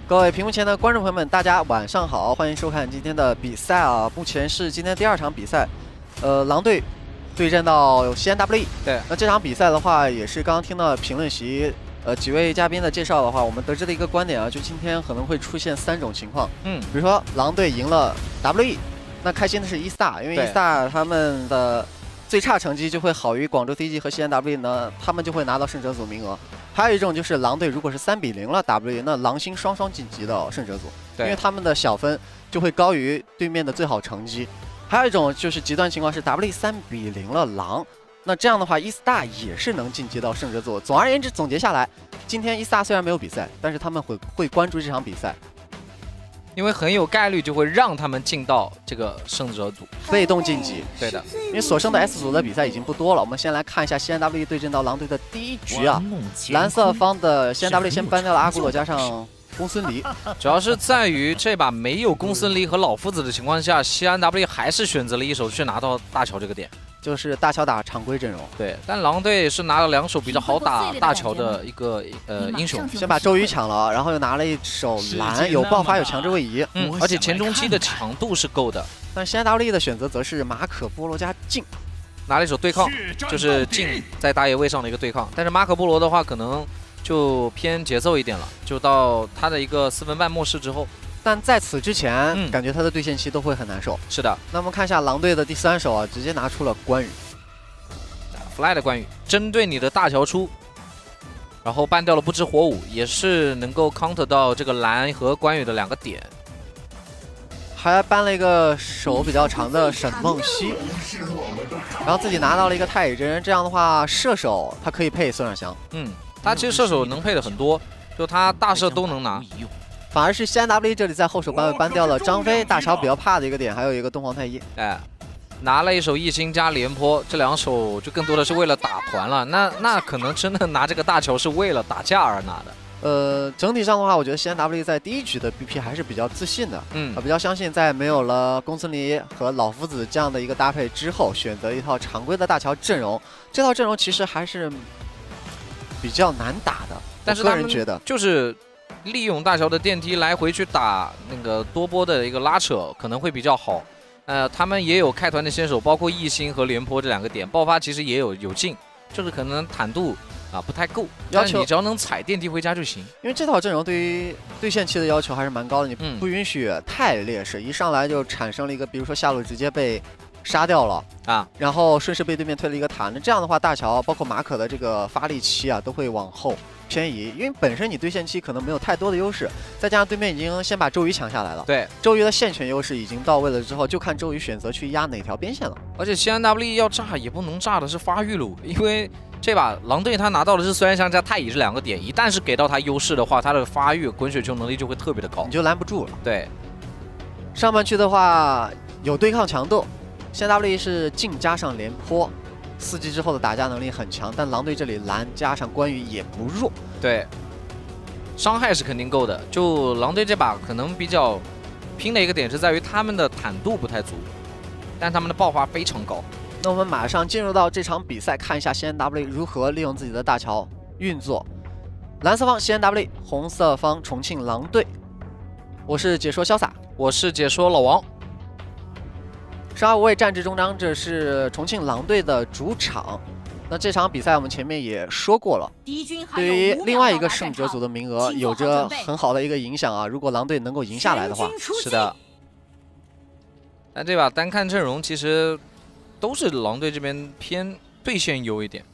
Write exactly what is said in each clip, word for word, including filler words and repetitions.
各位屏幕前的观众朋友们，大家晚上好，欢迎收看今天的比赛啊！目前是今天第二场比赛，呃，狼队对阵到西安 W E。对，那这场比赛的话，也是刚刚听到评论席呃几位嘉宾的介绍的话，我们得知的一个观点啊，就今天可能会出现三种情况。嗯，比如说狼队赢了 W E， 那开心的是 E-Star， 因为 E-Star 他们的最差成绩就会好于广州 C G 和西安 W E 呢，他们就会拿到胜者组名额。 还有一种就是狼队如果是三比零了 W E， 那狼星双双晋级到胜者组，因为他们的小分就会高于对面的最好成绩。还有一种就是极端情况是 W E 三比零了狼，那这样的话 E-Star 也是能晋级到胜者组。总而言之，总结下来，今天 E-Star 虽然没有比赛，但是他们会会关注这场比赛。 因为很有概率就会让他们进到这个胜者组， 被动晋级。对的，因为所剩的 S 组的比赛已经不多了。我们先来看一下西安 W E 对阵到狼队的第一局啊。蓝色方的西安 W E 先搬掉了阿古罗加上公孙离， 主要是在于这把没有公孙离和老夫子的情况下，西安 W E 还是选择了一手去拿到大乔这个点。 就是大乔打常规阵容， 对，但狼队是拿了两手比较好打大乔的一个呃英雄， 先把周瑜抢了，然后又拿了一手蓝，有爆发有强制位移， 嗯，而且前中期的强度是够的。 但西安 W E 的选择则是马可波罗加镜， 拿了一手对抗，就是镜在大野位上的一个对抗。但是马可波罗的话，可能就偏节奏一点了，就到他的一个四分半末世之后。 但在此之前，嗯、感觉他的对线期都会很难受。 是的， 那我们看一下狼队的第三手啊，直接拿出了关羽 ，fly 的关羽，针对你的大乔出，然后办掉了不知火舞，也是能够 counter 到这个蓝和关羽的两个点， 还搬了一个手比较长的沈梦溪，然后自己拿到了一个太乙真，这样的话射手他可以配孙尚香。嗯， 他其实射手能配的很多，就他大射都能拿。 反而是西安 W E 这里在后手班位搬掉了张飞，大乔比较怕的一个点，还有一个东皇太一。 哎，拿了一手一星加廉颇，这两手就更多的是为了打团了。那那可能真的拿这个大乔是为了打架而拿的。 呃，整体上的话，我觉得西安 W E 在第一局的 B P 还是比较自信的，嗯，比较相信在没有了公孙离和老夫子这样的一个搭配之后，选择一套常规的大乔阵容，这套阵容其实还是比较难打的。 但是个人觉得就是。 利用大乔的电梯来回去打那个多波的一个拉扯可能会比较好，呃，他们也有开团的先手，包括一星和廉颇这两个点爆发，其实也有有劲，就是可能坦度啊不太够，但是你只要能踩电梯回家就行。 因为这套阵容对于对线期的要求还是蛮高的，你不允许太劣势，一上来就产生了一个，比如说下路直接被杀掉了啊，然后顺势被对面推了一个塔，那这样的话大乔包括马可的这个发力期啊都会往后。 偏移，因为本身你对线期可能没有太多的优势，再加上对面已经先把周瑜抢下来了。对，周瑜的线权优势已经到位了之后，就看周瑜选择去压哪条边线了。 而且西安 W E 要炸也不能炸的是发育路，因为这把狼队他拿到的是虽然像加太乙这两个点，一旦是给到他优势的话，他的发育滚雪球能力就会特别的高， 你就拦不住了。 对， 上半区的话有对抗强度，西安 W E 是镜加上廉颇。 四级之后的打架能力很强，但狼队这里蓝加上关羽也不弱， 对，伤害是肯定够的。就狼队这把可能比较拼的一个点是在于他们的坦度不太足，但他们的爆发非常高。 那我们马上进入到这场比赛，看一下西安 W E 如何利用自己的大乔运作。蓝色方西安 W E， 红色方重庆狼队。我是解说潇洒， 我是解说老王。 十二五位战至终章，这是重庆狼队的主场。那这场比赛我们前面也说过了，对于另外一个胜者组的名额有着很好的一个影响啊。如果狼队能够赢下来的话， 是的。但这把单看阵容，其实都是狼队这边偏对线优一点，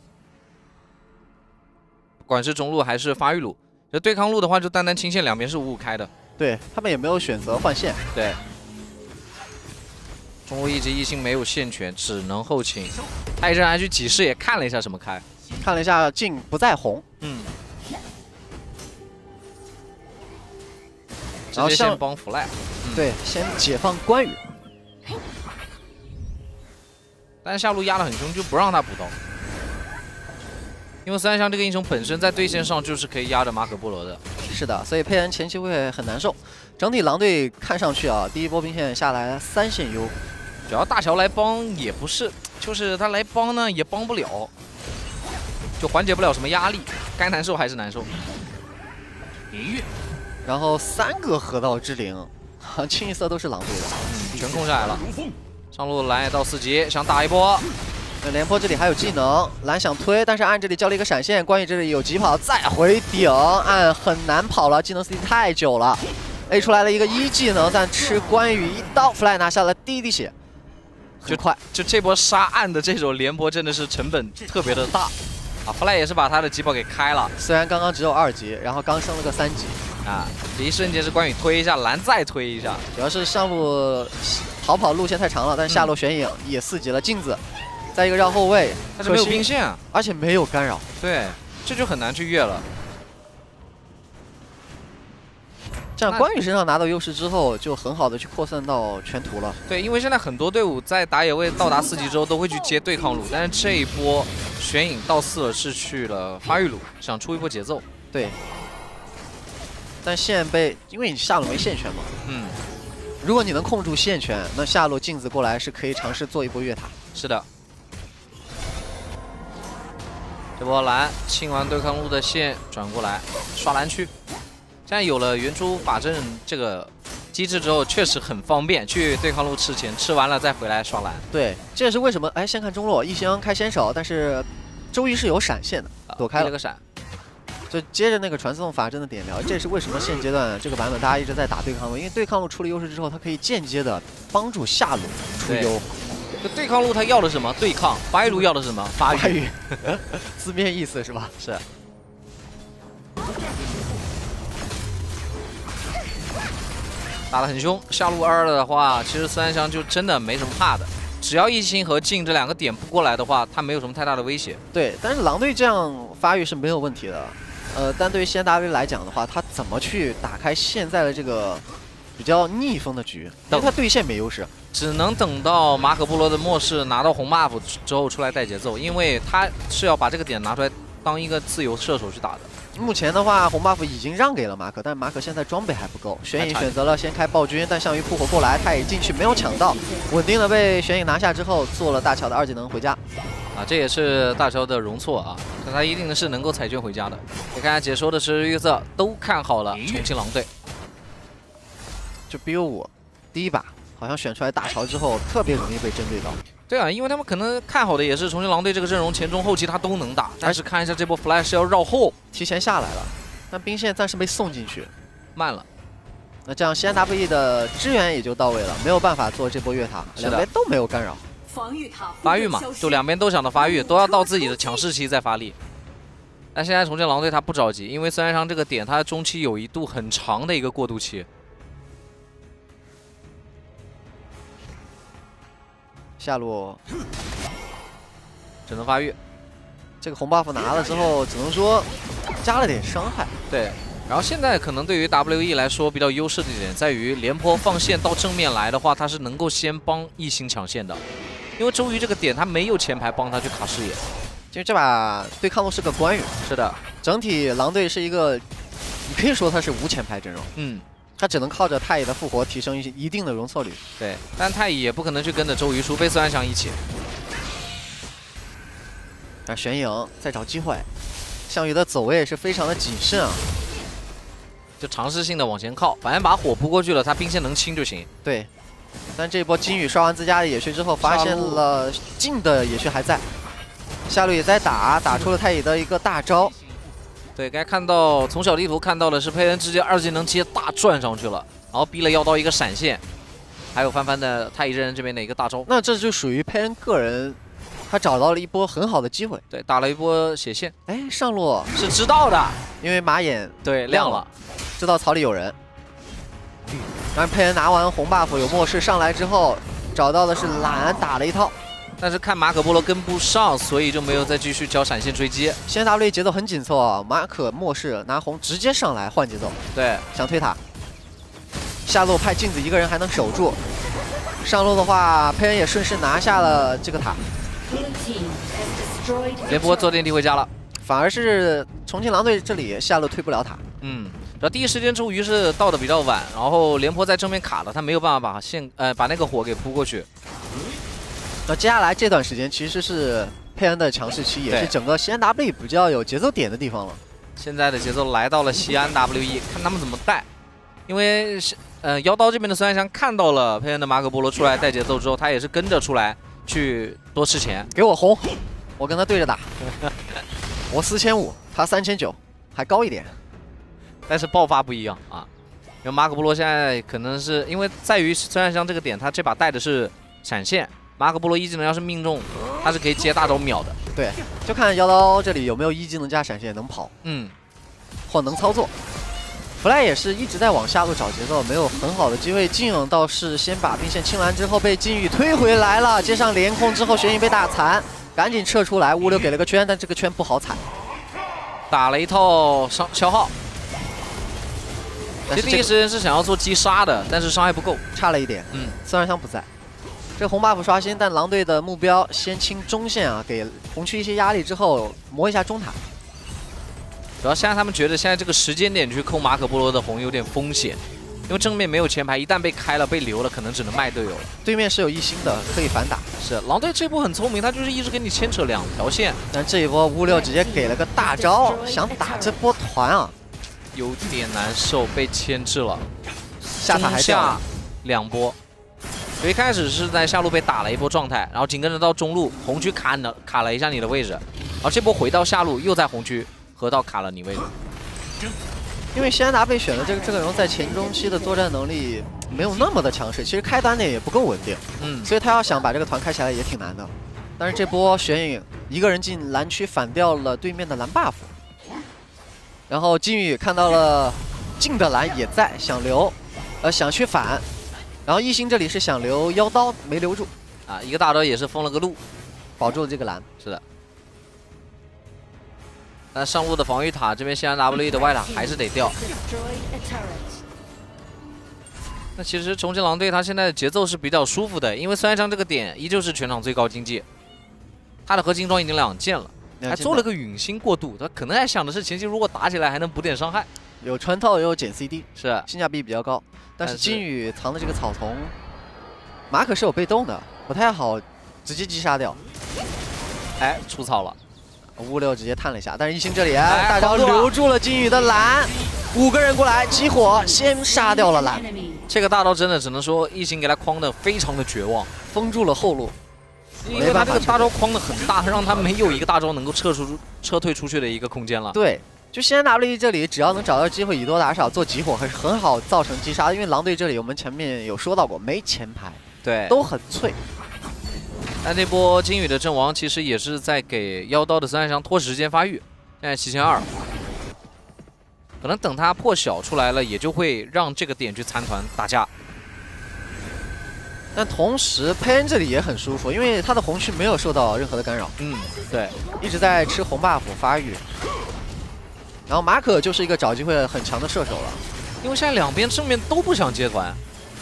不管是中路还是发育路。这对抗路的话，就单单清线两边是五五开的。 对他们也没有选择换线。 对。 中路一级一星没有线权，只能后清。太乙真还去几视也看了一下什么开， 看了一下镜不在红，嗯， 直接先帮 fly，、 嗯、对，先解放关羽。 但是下路压得很凶，就不让他补刀，因为三香这个英雄本身在对线上就是可以压着马可波罗的。 是的，所以佩恩前期会很难受。整体狼队看上去啊，第一波兵线下来三线优。 只要大乔来帮也不是，就是他来帮呢也帮不了，就缓解不了什么压力，该难受还是难受。 然后三个河道之灵，清一色都是狼队的， 嗯，全控下来了。上路蓝也到四级，想打一波。 那廉颇这里还有技能，蓝想推，但是暗这里交了一个闪现，关羽这里有疾跑，再回顶，暗很难跑了，技能 C D 太久了。A 出来了一个一技能，但吃关羽一刀 ，Fly 拿下了第一滴血，很快。 就这波杀暗的这种廉颇真的是成本特别的大啊 ！Fly 也是把他的疾跑给开了， 虽然刚刚只有二级，然后刚升了个三级啊，这一瞬间是关羽推一下，蓝再推一下， 主要是上路逃跑路线太长了，但是下路玄影也四级了，镜子。 再一个绕后卫， 但是没有兵线啊， 而且没有干扰， 对，这就很难去越了。 这样关羽身上拿到优势之后，就很好的去扩散到全图了。 对，因为现在很多队伍在打野位到达四级之后都会去接对抗路，但是这一波玄影到四了是去了发育路，想出一波节奏。 对，但线被，因为你下路没线权嘛， 嗯， 如果你能控住线权，那下路镜子过来是可以尝试做一波越塔。 是的。 这波蓝清完对抗路的线，转过来刷蓝区。现在有了原初法阵这个机制之后，确实很方便，去对抗路吃钱，吃完了再回来刷蓝。 对，这也是为什么哎，先看中路，一星开先手，但是周瑜是有闪现的，躲开了个闪， 就接着那个传送法阵的点聊。这也是为什么现阶段这个版本大家一直在打对抗路，因为对抗路出了优势之后，它可以间接的帮助下路出优。 这对抗路他要的什么？对抗。发育路要的什么？发育。 字面意思是吧？ 是。打得很凶。下路二的话，其实孙安祥就真的没什么怕的，只要一星和镜这两个点不过来的话，他没有什么太大的威胁。 对，但是狼队这样发育是没有问题的。呃，但对于 C N W 来讲的话，他怎么去打开现在的这个比较逆风的局？因为他对线没优势。 只能等到马可波罗的末世拿到红 buff 之后出来带节奏，因为他是要把这个点拿出来当一个自由射手去打的。 目前的话，红 buff 已经让给了马可，但马可现在装备还不够。玄影选择了先开暴君，但项羽扑火过来，他也进去没有抢到，稳定的被玄影拿下之后，做了大乔的二技能回家。 啊，这也是大乔的容错啊，但他一定是能够彩券回家的。你看解说的实时预测都看好了重庆狼队， 就 B O 五第一把。 好像选出来大乔之后，特别容易被针对到。 对啊，因为他们可能看好的也是重庆狼队这个阵容，前中后期他都能打。但是看一下这波 Flash 要绕后， 提前下来了，但兵线暂时被送进去， 慢了。 那这样 C N W E 的支援也就到位了，没有办法做这波越塔，两边都没有干扰。 防御塔发育嘛，就两边都想着发育，都要到自己的强势期再发力。但现在重庆狼队他不着急，因为孙安祥这个点，他中期有一度很长的一个过渡期。 下路只能发育， 这个红 buff 拿了之后，只能说加了点伤害。 对，然后现在可能对于 W E 来说比较优势的一点在于，廉颇放线到正面来的话，他是能够先帮一星抢线的，因为周瑜这个点他没有前排帮他去卡视野。 因为这把对抗路是个关羽， 是的， 整体狼队是一个，你可以说他是无前排阵容。 嗯。 他只能靠着太乙的复活提升一一定的容错率。 对，但太乙也不可能去跟着周瑜，除非孙安祥一起。 啊，玄影在找机会，项羽的走位也是非常的谨慎啊， 就尝试性的往前靠，反正把火扑过去了，他兵线能清就行。 对，但这波金羽刷完自家的野区之后，发现了近的野区还在，下路也在打，打出了太乙的一个大招。 对，该看到从小地图看到的是佩恩直接二技能接大转上去了，然后逼了妖刀一个闪现，还有帆帆的太乙真人这边的一个大招。 那这就属于佩恩个人，他找到了一波很好的机会。 对，打了一波血线。 哎，上路是知道的， 因为马眼对亮了， 知道草里有人。但是佩恩拿完红 buff 有末世上来之后，找到的是蓝打了一套。 但是看马可波罗跟不上，所以就没有再继续交闪现追击。 现在 W 节奏很紧凑啊，马可末世拿红直接上来换节奏， 对， 想推塔。下路派镜子一个人还能守住，上路的话，佩恩也顺势拿下了这个塔。 廉颇坐电梯回家了， 反而是重庆狼队这里下路推不了塔。 嗯，然后第一时间周瑜是到的比较晚，然后廉颇在正面卡了，他没有办法把线呃把那个火给扑过去。 那接下来这段时间其实是佩恩的强势期，也是整个西安 W 比较有节奏点的地方了。 现在的节奏来到了西安 W E， 看他们怎么带。 因为呃妖刀这边的孙安祥看到了佩恩的马可波罗出来带节奏之后，他也是跟着出来去多吃钱， 给我红，我跟他对着打，我四千五，他三千九，还高一点， 但是爆发不一样啊。因为马可波罗现在可能是因为在于孙安祥这个点，他这把带的是闪现，马可波罗一技能要是命中，他是可以接大招秒的。 对，就看妖刀这里有没有一技能加闪现能跑， 嗯， 或能操作。Fly 也是一直在往下路找节奏，没有很好的机会。金勇倒是先把兵线清完之后，被金宇推回来了，接上连控之后，玄影被打残，赶紧撤出来。物流给了个圈，但这个圈不好踩， 打了一套伤消耗。其实第一时间是想要做击杀的，但是伤害不够， 差了一点。 嗯， 孙二香不在。这红 buff 刷新，但狼队的目标先清中线啊，给红区一些压力之后磨一下中塔。 主要现在他们觉得现在这个时间点去扣马可波罗的红有点风险，因为正面没有前排，一旦被开了被留了，可能只能卖队友了。 对面是有一星的，可以反打。 是狼队这波很聪明，他就是一直给你牵扯两条线。 但这一波乌六直接给了个大招，想打这波团啊， 有点难受，被牵制了。 下塔还掉两波。一开始是在下路被打了一波状态，然后紧跟着到中路红区卡了卡了一下你的位置，然后这波回到下路又在红区河道卡了你位置。 因为西安达被选的这个这个人在前中期的作战能力没有那么的强势，其实开单点也不够稳定， 嗯， 所以他要想把这个团开起来也挺难的。但是这波玄影一个人进蓝区反掉了对面的蓝 buff， 然后金宇看到了近的蓝也在想留，呃想去反。然后一星这里是想留妖刀，没留住， 啊，一个大招也是封了个路， 保住了这个蓝。 是的。但上路的防御塔这边，西安 W 的外塔还是得掉。那其实重庆狼队他现在的节奏是比较舒服的，因为孙安祥这个点依旧是全场最高经济，他的合金装已经两件了，还做了个陨星过渡，他可能还想的是前期如果打起来还能补点伤害。 有穿透，也有减 C D， 是性价比比较高。但是金宇藏的这个草丛，马可是有被动的，不太好直接击杀掉。 哎，出草了， 乌六直接探了一下，但是一星这里哎大招留住了金宇的蓝，五个人过来激活，先杀掉了蓝。 这个大招真的只能说一星给他框的非常的绝望， 封住了后路， 因为他这个大招框的很大，让他没有一个大招能够撤出撤退出去的一个空间了。 对。就西安 W 这里，只要能找到机会以多打少做集火，还是很好造成击杀。因为狼队这里我们前面有说到过，没前排， 对， 都很脆。 但这波金宇的阵亡其实也是在给妖刀的孙安祥拖时间发育，现在七千二，可能等他破晓出来了，也就会让这个点去参团打架。 但同时佩恩这里也很舒服，因为他的红区没有受到任何的干扰。 嗯，对， 一直在吃红 buff 发育。然后马可就是一个找机会很强的射手了， 因为现在两边正面都不想接团，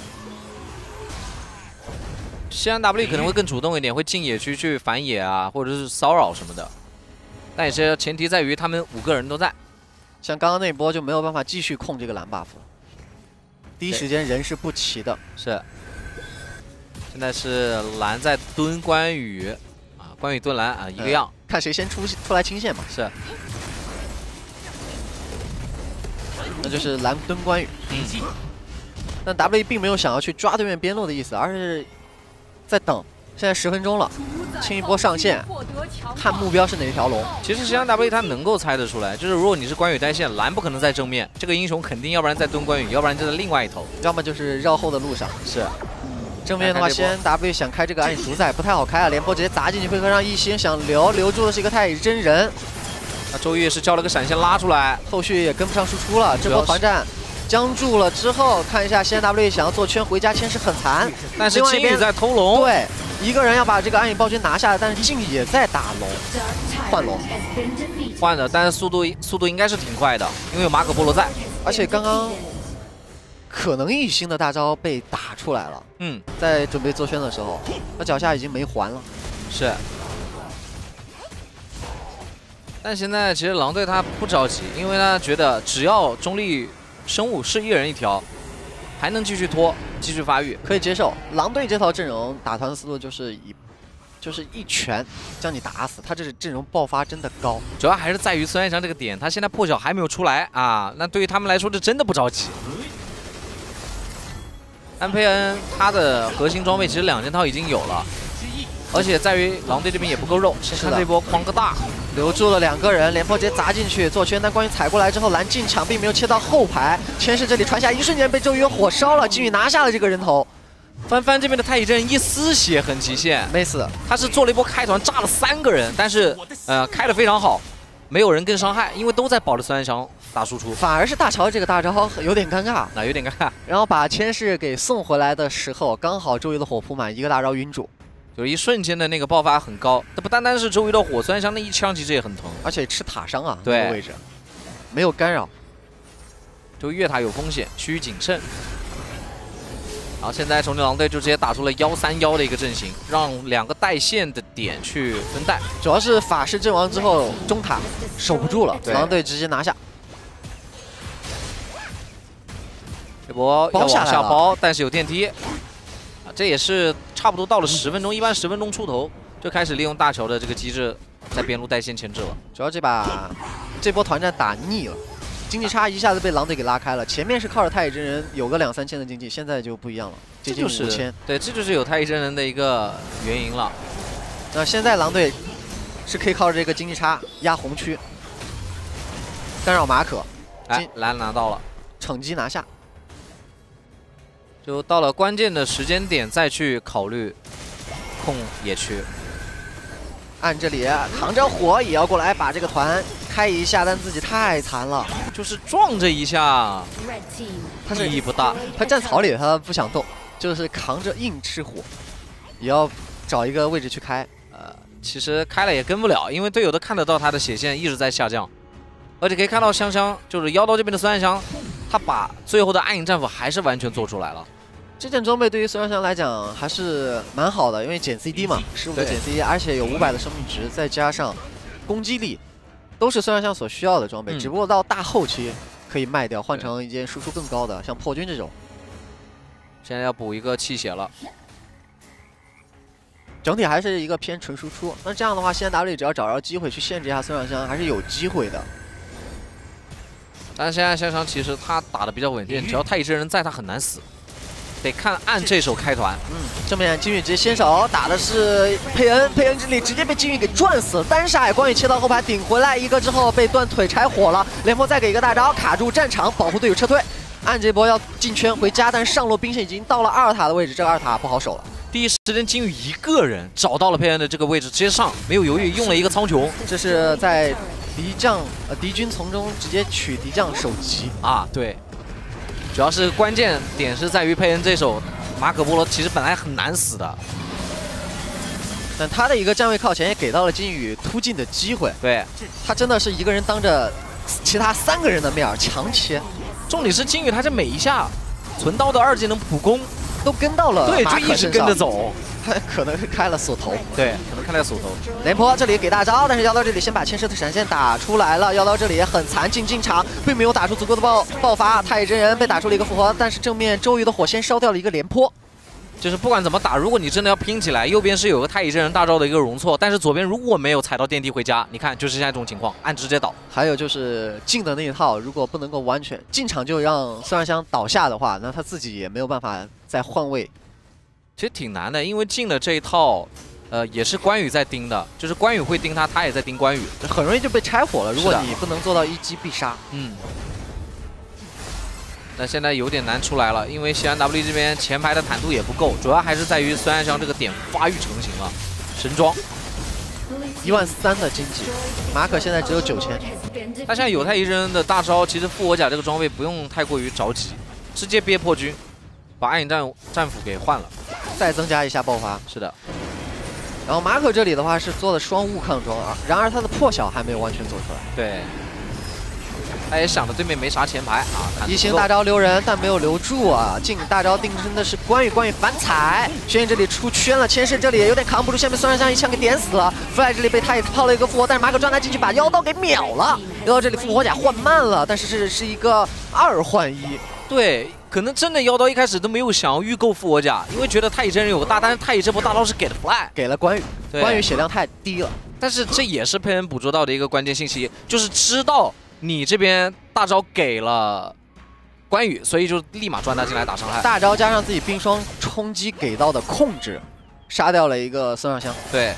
西安 W 可能会更主动一点，会进野区去反野啊，或者是骚扰什么的。但也是前提在于他们五个人都在， 像刚刚那波就没有办法继续控这个蓝 buff， 第一时间人是不齐的。 是，现在是蓝在蹲关羽啊，关羽蹲蓝啊，一个样， 嗯、看谁先出出来清线嘛。 是。 那就是蓝蹲关羽， 嗯， 但 W 并没有想要去抓对面边路的意思，而是在等。现在十分钟了，清一波上线，看目标是哪条龙。 其实实际上 W 他能够猜得出来，就是如果你是关羽带线，蓝不可能在正面，这个英雄肯定要不然在蹲关羽，要不然就在另外一头， 要么就是绕后的路上。 是， 正面的话，先 W 想开这个暗影主宰不太好开啊，连波直接砸进去，会让一星想留，留住的是一个太乙真人。 那周越是叫了个闪现拉出来， 后续也跟不上输出了。这波团战僵住了之后，看一下西安 W 想要做圈回家签是很残， 但是金宇在偷龙， 对，一个人要把这个暗影暴君拿下来，但是静也在打龙，换龙， 换的，但是速度速度应该是挺快的，因为有马可波罗在， 而且刚刚可能一星的大招被打出来了， 嗯， 在准备做圈的时候，他脚下已经没环了， 是。但现在其实狼队他不着急，因为他觉得只要中立生物是一人一条，还能继续拖，继续发育， 可以接受。狼队这套阵容打团的思路就是以，就是一拳将你打死。他这是阵容爆发真的高， 主要还是在于孙安祥这个点，他现在破晓还没有出来啊，那对于他们来说这真的不着急。 安佩恩他的核心装备其实两件套已经有了，而且在于狼队这边也不够肉。先看这一波狂个大， 留住了两个人，廉颇直接砸进去做圈，但关羽踩过来之后蓝进场，并没有切到后排。千世这里传下，一瞬间被周瑜火烧了，金羽拿下了这个人头。 帆帆这边的太乙真一丝血痕极限， 没死， 他是做了一波开团，炸了三个人，但是呃开得非常好，没有人跟伤害，因为都在保着孙安祥打输出， 反而是大乔这个大招有点尴尬， 那有点尴尬。 然后把千世给送回来的时候，刚好周瑜的火扑满，一个大招晕住， 就是一瞬间的那个爆发很高，它不单单是周瑜的火，孙安祥那一枪其实也很疼， 而且吃塔伤啊， 对， 那个位置没有干扰， 就越塔有风险，须臾谨慎。 然后现在重庆狼队就直接打出了幺三幺的一个阵型，让两个带线的点去分带。 主要是法师阵亡之后，中塔守不住了，狼队直接拿下。 这波要往下下包，但是有电梯，啊，这也是差不多到了十分钟，一般十分钟出头就开始利用大乔的这个机制在边路带线牵制了。 主要这把这波团战打腻了。 经济差一下子被狼队给拉开了，前面是靠着太乙真人有个两三千的经济，现在就不一样了，接近五千。 对，这就是有太乙真人的一个原因了。 那现在狼队是可以靠着这个经济差压红区，干扰马可， 哎，蓝拿到了， 惩击拿下。 就到了关键的时间点再去考虑控野区。 按这里扛着火也要过来把这个团。 开一下，但自己太残了， 就是撞这一下， 他是意义不大。 他站草里，他不想动，就是扛着硬吃火，也要找一个位置去开。 呃，其实开了也跟不了，因为队友都看得到他的血线一直在下降，而且可以看到香香就是妖刀这边的孙安祥，他把最后的暗影战斧还是完全做出来了。 这件装备对于孙安祥来讲还是蛮好的，因为减 C D 嘛，十五的减 C D， 而且有五百的生命值，再加上攻击力。 都是孙安祥所需要的装备，嗯、只不过到大后期可以卖掉，换成一件输出更高的，像破军这种。 现在要补一个气血了， 整体还是一个偏纯输出。那这样的话，现在 W 只要找着机会去限制一下孙安祥，还是有机会的。 但是现在香香其实他打的比较稳定，只要太乙真人在，他很难死。 得看按这手开团， 嗯，正面金羽直接先手打的是佩恩，佩恩这里直接被金羽给转死了，单杀，关羽切到后排顶回来一个之后被断腿柴火了，廉颇再给一个大招卡住战场，保护队友撤退，按这波要进圈回家，但上路兵线已经到了二塔的位置，这个二塔不好守了。 第一时间金羽一个人找到了佩恩的这个位置，直接上，没有犹豫，用了一个苍穹， 这是在敌将呃敌军从中直接取敌将首级啊，对。 主要是关键点是在于佩恩这手马可波罗其实本来很难死的， 但他的一个站位靠前也给到了金羽突进的机会。 对， 他真的是一个人当着其他三个人的面强切。 重点是金羽他这每一下存刀的二技能普攻都跟到了， 对，就一直跟着走。 他可能是开了锁头， 对，可能开了锁头。 廉颇这里给大招，但是妖刀这里先把千师的闪现打出来了。妖刀这里很残，进进场并没有打出足够的爆爆发。太乙真人被打出了一个复活，但是正面周瑜的火先烧掉了一个廉颇。 就是不管怎么打，如果你真的要拼起来，右边是有个太乙真人大招的一个容错，但是左边如果没有踩到电梯回家，你看就是现在这种情况，按直接倒。 还有就是进的那一套，如果不能够完全进场就让孙安祥倒下的话，那他自己也没有办法再换位。 其实挺难的，因为进了这一套，呃，也是关羽在盯的，就是关羽会盯他，他也在盯关羽， 很容易就被拆火了。如果你不能做到一击必杀， 嗯，那现在有点难出来了，因为西安 W 这边前排的坦度也不够，主要还是在于孙安祥这个点发育成型了，神装， 一万三的经济，马可现在只有九千。 他现在有太乙真人的大招，其实复活甲这个装备不用太过于着急，直接憋破军，把暗影战战斧给换了。 再增加一下爆发， 是的。 然后马可这里的话是做的双物抗装啊，然而他的破晓还没有完全做出来。 对，他也想着对面没啥前排啊， 一星大招留人，但没有留住啊。进大招定身的是关羽，关羽反踩，轩辕这里出圈了，千世这里也有点扛不住，下面孙安祥一枪给点死了。Fly 这里被他也泡了一个复活，但是马可转他进去把妖刀给秒了。妖刀这里复活甲换慢了，但是这是一个二换一。 对，可能真的妖刀一开始都没有想要预购复活甲，因为觉得太乙真人有个大，但是太乙这波大招是给了 Fly， 给了关羽，关羽血量太低了。 但是这也是佩恩捕捉到的一个关键信息，就是知道你这边大招给了关羽，所以就立马转他进来打伤害。 大招加上自己冰霜冲击给到的控制，杀掉了一个孙尚香。 对。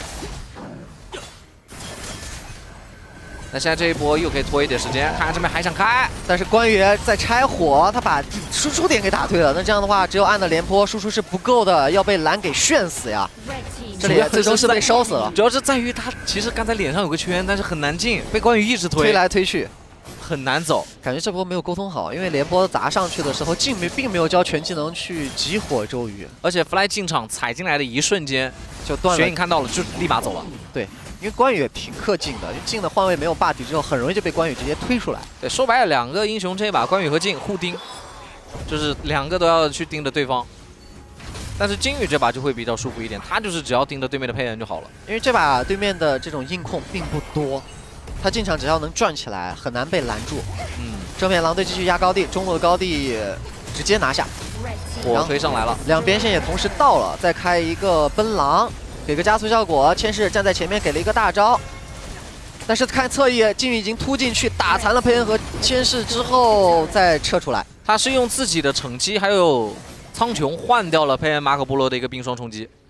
那现在这一波又可以拖一点时间，看看这边还想开， 但是关羽在拆火，他把输出点给打退了。那这样的话，只有按的廉颇输出是不够的，要被蓝给炫死呀。这里最终是被烧死了。 主要是在于他其实刚才脸上有个圈，但是很难进，被关羽一直推， 推来推去， 很难走。 感觉这波没有沟通好，因为廉颇砸上去的时候，竟没并没有交全技能去激活周瑜， 而且 Fly 进场踩进来的一瞬间就断了。 雪影看到了，就立马走了。 对。 因为关羽也挺氪劲的，劲的换位没有霸体之后，很容易就被关羽直接推出来。 对，说白了，两个英雄这一把关羽和劲互盯，就是两个都要去盯着对方。但是金羽这把就会比较舒服一点，他就是只要盯着对面的配人就好了。 因为这把对面的这种硬控并不多，他进场只要能转起来，很难被拦住。嗯，正面狼队继续压高地，中路的高地直接拿下， 火推上来了， 两边线也同时到了，再开一个奔狼。 给个加速效果，千世站在前面给了一个大招，但是看侧翼，金羽已经突进去打残了佩恩和千世之后再撤出来。 他是用自己的惩击还有苍穹换掉了佩恩马可波罗的一个冰霜冲击，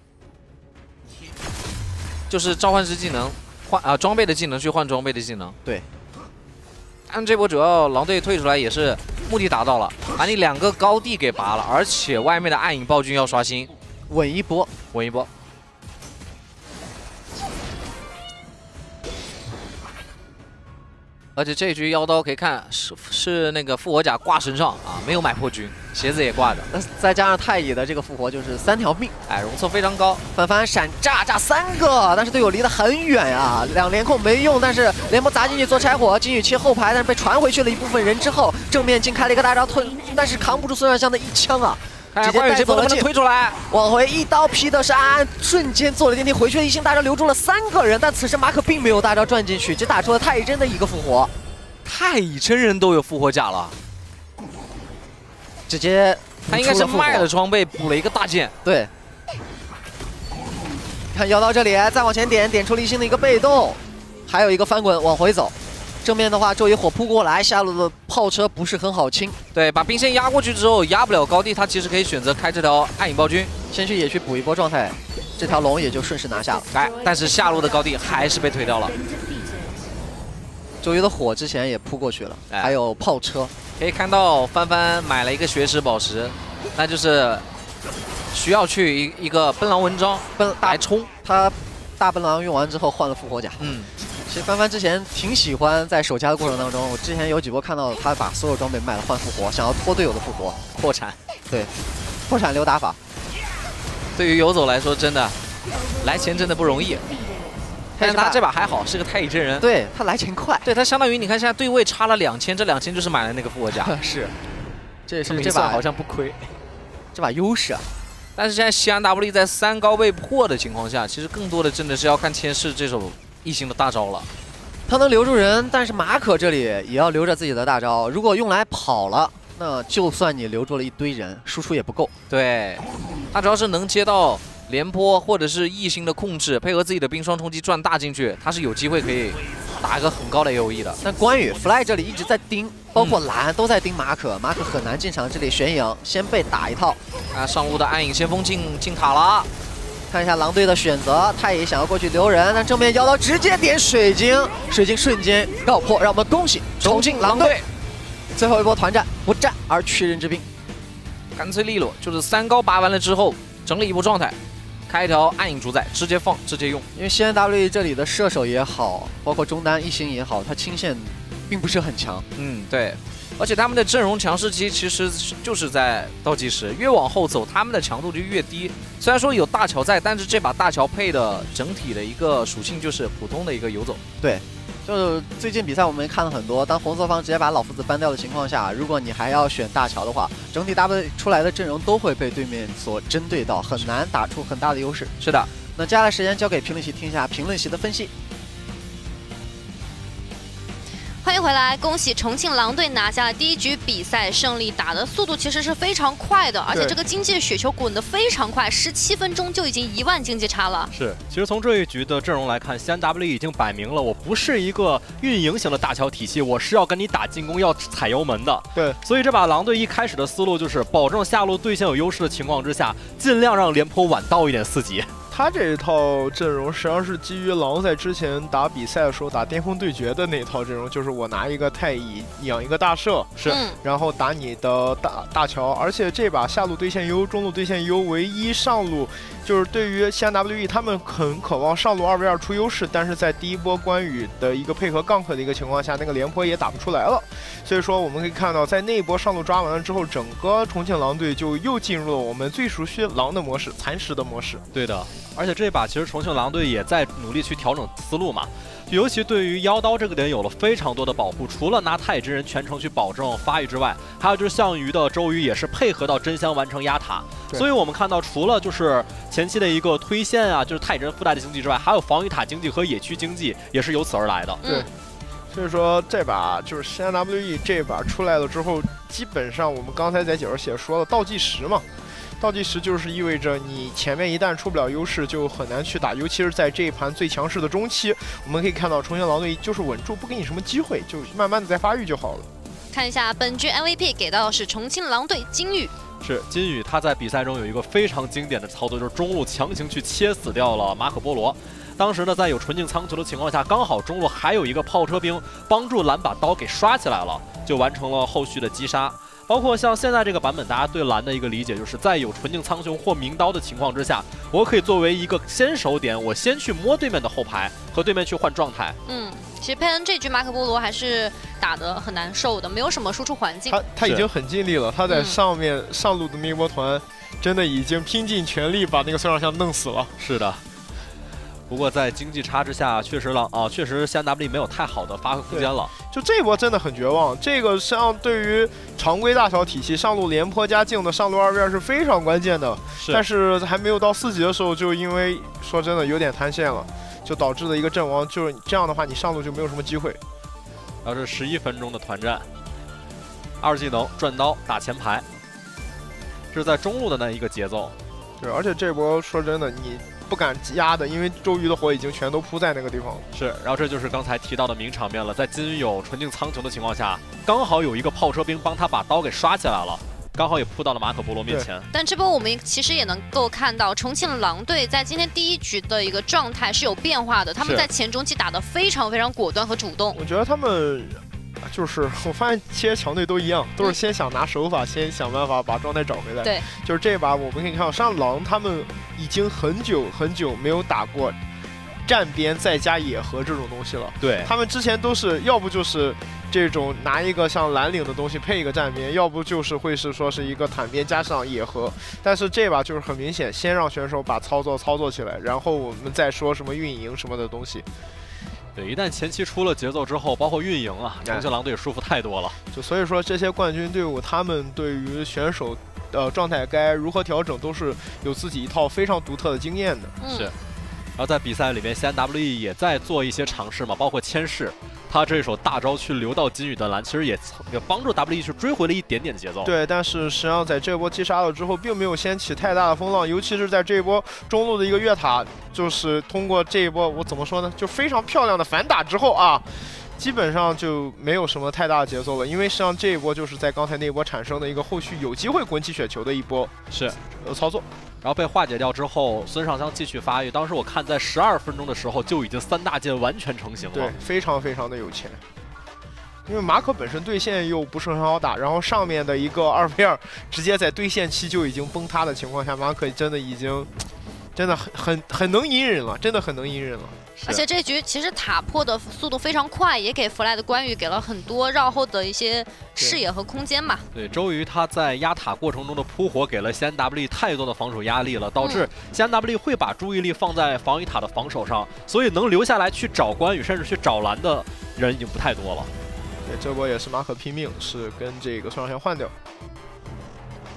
就是召唤师技能换啊装备的技能去换装备的技能。 对， 但这波主要狼队退出来也是目的达到了，把你两个高地给拔了，而且外面的暗影暴君要刷新， 稳一波， 稳一波。 而且这局妖刀可以看是是那个复活甲挂身上啊，没有买破军，鞋子也挂着。 那再加上太乙的这个复活，就是三条命， 哎，容错非常高。 翻翻闪炸炸三个，但是队友离得很远呀，两连控没用，但是廉颇砸进去做拆火，金羽切后排，但是被传回去了一部分人之后，正面进开了一个大招吞，但是扛不住孙尚香的一枪啊。 直接带走了， 推出来， 往回一刀劈的是安安，瞬间做了电梯回去的一星大招留住了三个人，但此时马可并没有大招转进去，只打出了太乙真的一个复活。 太乙真人都有复活甲了， 直接他应该是卖了装备补了一个大剑。 对，看妖到这里，再往前点，点出了一星的一个被动，还有一个翻滚往回走。 正面的话，周瑜火扑过来，下路的炮车不是很好清。 对，把兵线压过去之后，压不了高地，他其实可以选择开这条暗影暴君， 先去野区补一波状态，这条龙也就顺势拿下了。 哎，但是下路的高地还是被推掉了。 周瑜的火之前也扑过去了，哎、还有炮车。 可以看到帆帆买了一个血石宝石，那就是需要去一一个奔狼文章奔来冲。 他大奔狼用完之后换了复活甲。 嗯。 其实帆帆之前挺喜欢在守家的过程当中，我之前有几波看到他把所有装备卖了换复活，想要拖队友的复活， 破产。 对，破产溜打法。 对于游走来说，真的来钱真的不容易。但是他这把还好，是个太乙真人， 对他来钱快。 对他相当于你看现在对位差了两千，这两千就是买了那个复活甲。 是，这也是这把好像不亏， 这把优势啊。 但是现在西安 W 在三高被破的情况下，其实更多的真的是要看千世这手。 异形的大招了， 他能留住人，但是马可这里也要留着自己的大招。如果用来跑了，那就算你留住了一堆人，输出也不够。 对，他主要是能接到廉颇或者是异星的控制，配合自己的冰霜冲击转大进去，他是有机会可以打一个很高的 A O E 的。 但关羽 Fly 这里一直在盯，包括蓝都在盯马可，马可很难进场。这里玄影先被打一套， 啊，上路的暗影先锋进进塔了。 看一下狼队的选择，太乙想要过去留人，但正面妖刀直接点水晶，水晶瞬间告破，让我们恭喜重庆狼队。最后一波团战不战而屈人之兵， 干脆利落，就是三高拔完了之后整理一波状态，开一条暗影主宰，直接放直接用。 因为西安 W 这里的射手也好，包括中单一星也好，他清线并不是很强。 嗯，对。 而且他们的阵容强势期其实就是在倒计时，越往后走，他们的强度就越低。虽然说有大乔在，但是这把大乔配的整体的一个属性就是普通的一个游走。 对，就是最近比赛我们看了很多，当红色方直接把老夫子搬掉的情况下，如果你还要选大乔的话，整体 W 出来的阵容都会被对面所针对到，很难打出很大的优势。 是的， 那接下来时间交给评论席听一下评论席的分析。 欢迎回来！恭喜重庆狼队拿下了第一局比赛胜利，打的速度其实是非常快的，而且这个经济雪球滚得非常快，十七分钟就已经一万经济差了。 是，其实从这一局的阵容来看 ，C N W 已经摆明了，我不是一个运营型的大乔体系，我是要跟你打进攻，要踩油门的。 对， 所以这把狼队一开始的思路就是保证下路对线有优势的情况之下，尽量让廉颇晚到一点四级。 他这一套阵容实际上是基于狼在之前打比赛的时候打巅峰对决的那一套阵容，就是我拿一个太乙养一个大圣， 是， 嗯、 然后打你的大大乔，而且这把下路对线优，中路对线优，唯一上路就是对于 C N W E 他们很渴望上路二 v 二出优势，但是在第一波关羽的一个配合 gank 的一个情况下，那个廉颇也打不出来了，所以说我们可以看到，在那一波上路抓完了之后，整个重庆狼队就又进入了我们最熟悉狼的模式，蚕食的模式。 对的。 而且这把其实重庆狼队也在努力去调整思路嘛，尤其对于妖刀这个点有了非常多的保护，除了拿太乙真人全程去保证发育之外，还有就是项羽的周瑜也是配合到真香完成压塔，所以我们看到除了就是前期的一个推线啊，就是太乙真附带的经济之外，还有防御塔经济和野区经济也是由此而来的。 对，所以说这把就是 C N W E 这把出来了之后，基本上我们刚才在解说写说了倒计时嘛。 倒计时就是意味着你前面一旦出不了优势，就很难去打，尤其是在这一盘最强势的中期，我们可以看到重庆狼队就是稳住，不给你什么机会，就慢慢的在发育就好了。 看一下本局 M V P 给到的是重庆狼队金宇。 是金宇，他在比赛中有一个非常经典的操作，就是中路强行去切死掉了马可波罗。当时呢，在有纯净苍球的情况下，刚好中路还有一个炮车兵帮助蓝把刀给刷起来了，就完成了后续的击杀。 包括像现在这个版本，大家对蓝的一个理解，就是在有纯净苍穹或明刀的情况之下，我可以作为一个先手点，我先去摸对面的后排，和对面去换状态。 嗯，其实佩恩这局马可波罗还是打得很难受的，没有什么输出环境。 他他已经很尽力了，他在上面、嗯、上路的那波团，真的已经拼尽全力把那个孙尚香弄死了。 是的。 不过在经济差之下，确实狼啊，确实 C N W 没有太好的发挥空间了。 就这一波真的很绝望。这个实际上对于常规大小体系上路廉颇加镜的上路二 v 二是非常关键的。 是。 但是还没有到四级的时候，就因为说真的有点贪线了，就导致了一个阵亡。就是这样的话，你上路就没有什么机会。 然后这十一分钟的团战，二技能转刀打前排，这是在中路的那一个节奏。 对，而且这波说真的你。 不敢压的，因为周瑜的火已经全都铺在那个地方了。 是，然后这就是刚才提到的名场面了，在金宇有纯净苍穹的情况下，刚好有一个炮车兵帮他把刀给刷起来了，刚好也扑到了马可波罗面前。 但这波我们其实也能够看到，重庆狼队在今天第一局的一个状态是有变化的，他们在前中期打得非常非常果断和主动。 我觉得他们。 就是我发现这些强队都一样，都是先想拿手法，嗯、先想办法把状态找回来。 对， 就是这把我们可以看到，上狼他们已经很久很久没有打过站边再加野合这种东西了。 对， 他们之前都是要不就是这种拿一个像蓝领的东西配一个站边，要不就是会是说是一个坦边加上野合。但是这把就是很明显，先让选手把操作操作起来，然后我们再说什么运营什么的东西。 对，一旦前期出了节奏之后，包括运营啊，重庆狼队舒服太多了。 就所以说，这些冠军队伍，他们对于选手呃状态该如何调整，都是有自己一套非常独特的经验的。 嗯、 是。然后在比赛里面 ，C N W E 也在做一些尝试嘛，包括千世，他这手大招去留到金宇的蓝，其实也也帮助 W E 去追回了一点点节奏。 对，但是实际上在这波击杀了之后，并没有掀起太大的风浪，尤其是在这一波中路的一个越塔，就是通过这一波我怎么说呢，就非常漂亮的反打之后啊。 基本上就没有什么太大的节奏了，因为实际上这一波就是在刚才那一波产生的一个后续有机会滚起雪球的一波是呃操作， 然后被化解掉之后，孙尚香继续发育。当时我看在十二分钟的时候就已经三大件完全成型了， 对，非常非常的有钱。因为马可本身对线又不是很好打，然后上面的一个二 v 二直接在对线期就已经崩塌的情况下，马可真的已经真的很很很能隐忍了，真的很能隐忍了。 而且这局其实塔破的速度非常快，也给弗莱的关羽给了很多绕后的一些视野和空间嘛。 对，周瑜他在压塔过程中的扑火给了 C N W 太多的防守压力了，导致 C N W 会把注意力放在防御塔的防守上，所以能留下来去找关羽甚至去找蓝的人已经不太多了。 对，这波也是马可拼命，是跟这个孙尚香换掉。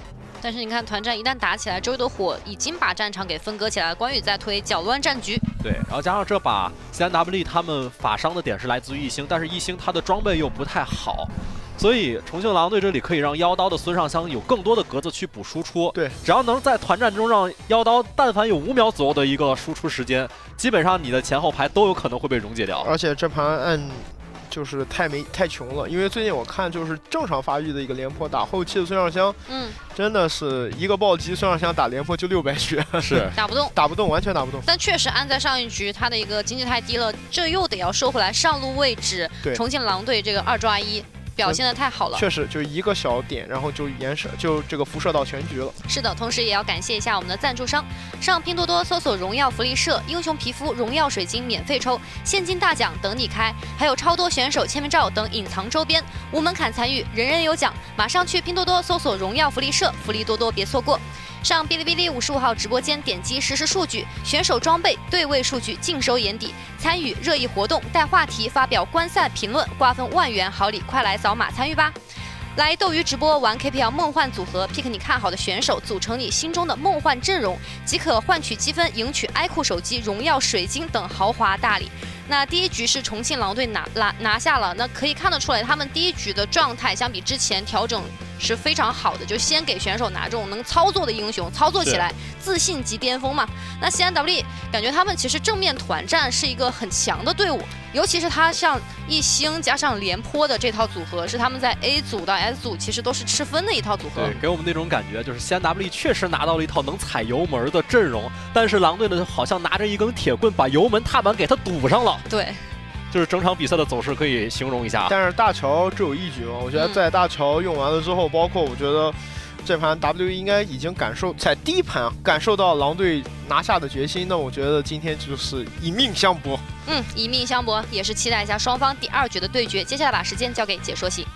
但是你看团战一旦打起来，周瑜的火已经把战场给分割起来了，关羽在推，搅乱战局。 对，然后加上这把 C N W E 他们法伤的点是来自于一星，但是一星他的装备又不太好。 所以重庆狼队这里可以让妖刀的孙尚香有更多的格子去补输出。 对， 只要能在团战中让妖刀但凡有五秒左右的一个输出时间，基本上你的前后排都有可能会被溶解掉。 而且这盘按就是太没太穷了，因为最近我看就是正常发育的一个廉颇打后期的孙尚香， 嗯， 真的是一个暴击，孙尚香打廉颇就六百血， 是打不动， 打不动，完全打不动。 但确实按在上一局他的一个经济太低了，这又得要收回来上路位置。重庆狼队这个二抓一。 表现的太好了， 确实就一个小点，然后就延射，就这个辐射到全局了。 是的，同时也要感谢一下我们的赞助商，上拼多多搜索“荣耀福利社”，英雄皮肤、荣耀水晶免费抽，现金大奖等你开，还有超多选手签名照等隐藏周边，无门槛参与，人人有奖。马上去拼多多搜索“荣耀福利社”，福利多多，别错过。 上哔哩哔哩五十五号直播间点击实时数据，选手装备、对位数据尽收眼底，参与热议活动、带话题、发表观赛评论，瓜分万元好礼，快来扫码参与吧！来斗鱼直播玩 K P L 梦幻组合 ，pick 你看好的选手，组成你心中的梦幻阵容，即可换取积分，赢取 i 酷手机、荣耀水晶等豪华大礼。 那第一局是重庆狼队拿拿拿下了，那可以看得出来，他们第一局的状态相比之前调整是非常好的，就先给选手拿这种能操作的英雄，操作起来自信即巅峰嘛。那 C N W E 感觉他们其实正面团战是一个很强的队伍，尤其是他像一星加上廉颇的这套组合，是他们在 A 组到 S 组其实都是吃分的一套组合。 对，给我们那种感觉就是 C N W E 确实拿到了一套能踩油门的阵容，但是狼队呢好像拿着一根铁棍把油门踏板给他堵上了。 对， 就是整场比赛的走势可以形容一下。 但是大乔只有一局嘛，我觉得在大乔用完了之后，嗯、包括我觉得这盘 W E 应该已经感受在第一盘感受到狼队拿下的决心。那我觉得今天就是以命相搏。 嗯，以命相搏，也是期待一下双方第二局的对决。接下来把时间交给解说席。